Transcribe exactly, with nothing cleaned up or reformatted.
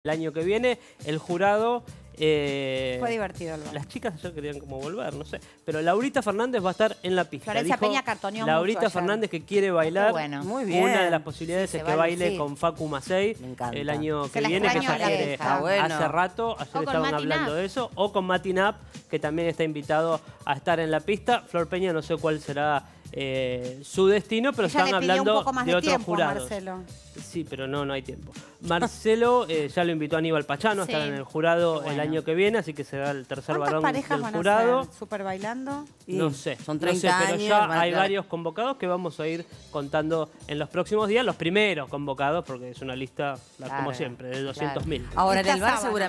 el año que viene. El jurado... Eh, Fue divertido el bar. Las chicas ayer querían como volver, no sé. Pero Laurita Fernández va a estar en la pista. Florencia Dijo Peña cartoneó Laurita mucho Fernández ayer. que quiere bailar. Bueno. Muy bien. Una de las posibilidades Sí, es se que va a baile lucir. con Facu Macei Me encanta. el año Se que la viene, que extraño ella a la quiere vieja. Bueno. hace rato. Ayer con estaban Mati hablando Nap. de eso. O con Mati Nap, que también está invitado a estar en la pista. Flor Peña no sé cuál será eh, su destino, pero Ella están le pidió hablando un poco más de de otros tiempo a jurados. Marcelo. Sí, pero no, no hay tiempo. Marcelo eh, ya lo invitó a Aníbal Pachano a Sí. estar en el jurado Bueno. el año que viene, así que será el tercer ¿Cuántas varón parejas del van jurado. a ser super bailando? Y No sé, son no sé, treinta pero años, ya van a hay estar- varios convocados que vamos a ir contando en los próximos días, los primeros convocados, porque es una lista, la- como Claro, siempre, de doscientos mil. Ahora, en Esta el bar sábana. seguramente